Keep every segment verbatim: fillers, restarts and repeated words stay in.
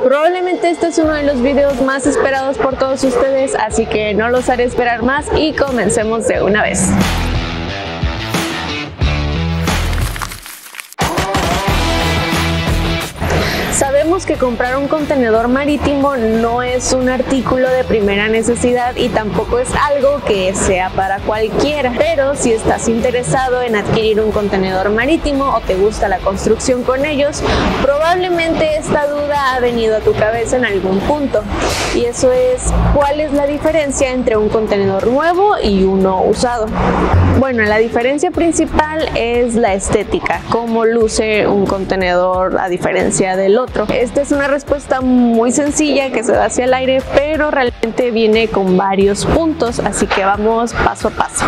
Probablemente este es uno de los videos más esperados por todos ustedes, así que no los haré esperar más y comencemos de una vez. Sabemos que comprar un contenedor marítimo no es un artículo de primera necesidad y tampoco es algo que sea para cualquiera, pero si estás interesado en adquirir un contenedor marítimo o te gusta la construcción con ellos, probablemente esta duda ha venido a tu cabeza en algún punto, y eso es: ¿cuál es la diferencia entre un contenedor nuevo y uno usado? Bueno, la diferencia principal es la estética, cómo luce un contenedor a diferencia del otro. Esta es una respuesta muy sencilla que se da hacia el aire, pero realmente viene con varios puntos, así que vamos paso a paso.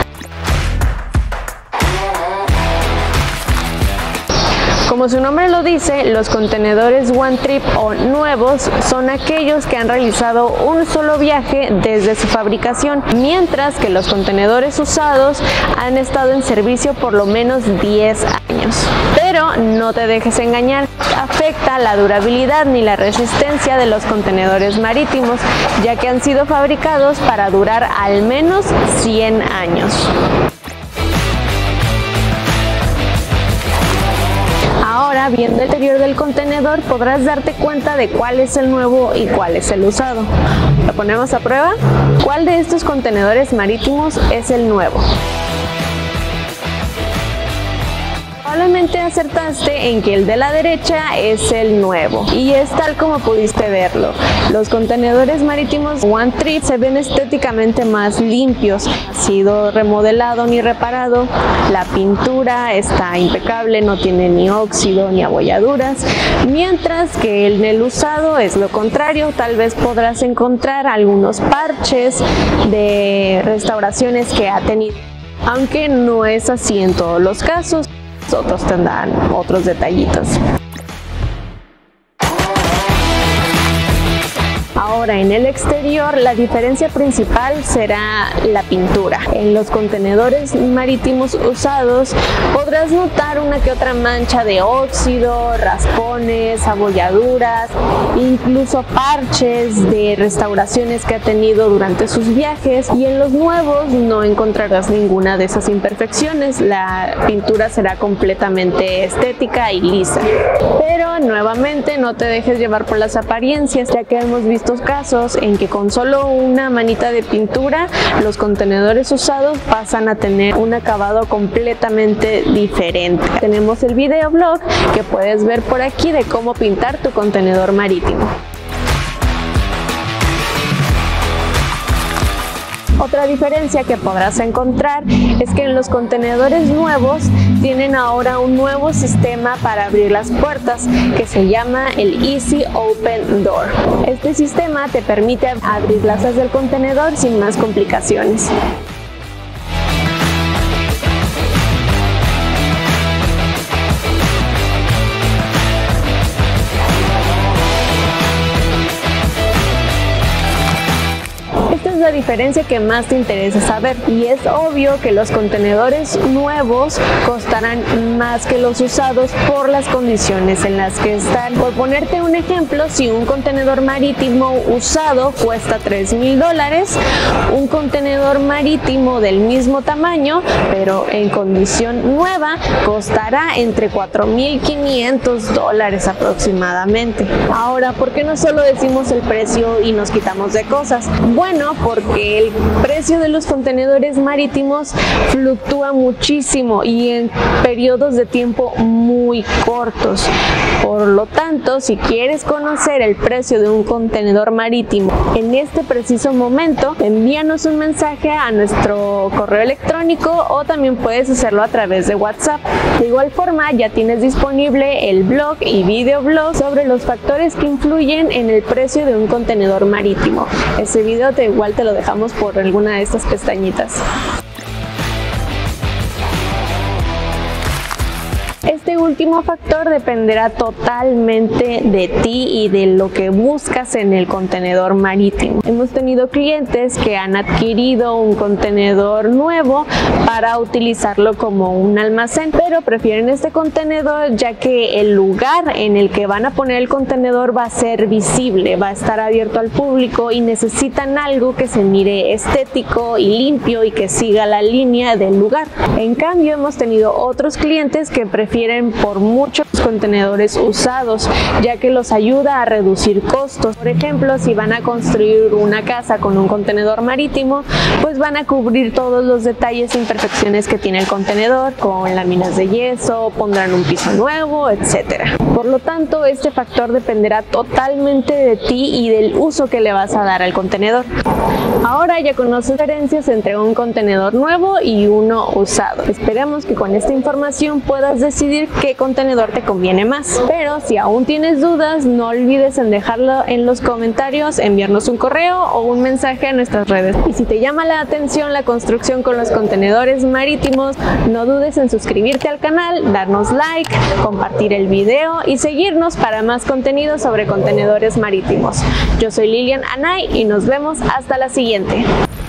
Como su nombre lo dice, los contenedores One Trip o nuevos son aquellos que han realizado un solo viaje desde su fabricación, mientras que los contenedores usados han estado en servicio por lo menos diez años. Pero no te dejes engañar, afecta la durabilidad ni la resistencia de los contenedores marítimos, ya que han sido fabricados para durar al menos cien años. Ahora, viendo el interior del contenedor, podrás darte cuenta de cuál es el nuevo y cuál es el usado. ¿Lo ponemos a prueba? ¿Cuál de estos contenedores marítimos es el nuevo? Probablemente acertaste en que el de la derecha es el nuevo, y es tal como pudiste verlo. Los contenedores marítimos One Trip se ven estéticamente más limpios, no ha sido remodelado ni reparado, la pintura está impecable, no tiene ni óxido ni abolladuras, mientras que en el usado es lo contrario. Tal vez podrás encontrar algunos parches de restauraciones que ha tenido, aunque no es así en todos los casos. Otros tendrán otros detallitos. Ahora, en el exterior, la diferencia principal será la pintura. En los contenedores marítimos usados podrás notar una que otra mancha de óxido, raspones, abolladuras, incluso parches de restauraciones que ha tenido durante sus viajes, y en los nuevos no encontrarás ninguna de esas imperfecciones. La pintura será completamente estética y lisa. Pero nuevamente, no te dejes llevar por las apariencias, ya que hemos visto casos en que con solo una manita de pintura los contenedores usados pasan a tener un acabado completamente diferente. Tenemos el videoblog que puedes ver por aquí de cómo pintar tu contenedor marítimo. Otra diferencia que podrás encontrar es que en los contenedores nuevos tienen ahora un nuevo sistema para abrir las puertas que se llama el Easy Open Door. Este sistema te permite abrir las asas del contenedor sin más complicaciones. La diferencia que más te interesa saber, y es obvio que los contenedores nuevos costarán más que los usados por las condiciones en las que están. Por ponerte un ejemplo, si un contenedor marítimo usado cuesta tres mil dólares, un contenedor marítimo del mismo tamaño pero en condición nueva costará entre cuatro mil quinientos dólares aproximadamente. Ahora, ¿por qué no solo decimos el precio y nos quitamos de cosas? Bueno, porque el precio de los contenedores marítimos fluctúa muchísimo y en periodos de tiempo muy cortos. Por lo tanto, si quieres conocer el precio de un contenedor marítimo en este preciso momento, envíanos un mensaje a nuestro correo electrónico, o también puedes hacerlo a través de WhatsApp. De igual forma, ya tienes disponible el blog y videoblog sobre los factores que influyen en el precio de un contenedor marítimo. Ese video te, igual te lo dejamos por alguna de estas pestañitas. Este último factor dependerá totalmente de ti y de lo que buscas en el contenedor marítimo. Hemos tenido clientes que han adquirido un contenedor nuevo para utilizarlo como un almacén, pero prefieren este contenedor ya que el lugar en el que van a poner el contenedor va a ser visible, va a estar abierto al público y necesitan algo que se mire estético y limpio y que siga la línea del lugar. En cambio, hemos tenido otros clientes que prefieren por muchos contenedores usados, ya que los ayuda a reducir costos. Por ejemplo, si van a construir una casa con un contenedor marítimo, pues van a cubrir todos los detalles e imperfecciones que tiene el contenedor con láminas de yeso, pondrán un piso nuevo, etcétera. Por lo tanto, este factor dependerá totalmente de ti y del uso que le vas a dar al contenedor. Ahora ya conoces las diferencias entre un contenedor nuevo y uno usado. Esperamos que con esta información puedas decidir qué contenedor te conviene más. Pero si aún tienes dudas, no olvides en dejarlo en los comentarios, enviarnos un correo o un mensaje a nuestras redes. Y si te llama la atención la construcción con los contenedores marítimos, no dudes en suscribirte al canal, darnos like, compartir el video y seguirnos para más contenido sobre contenedores marítimos. Yo soy Lilian Anay y nos vemos hasta la siguiente.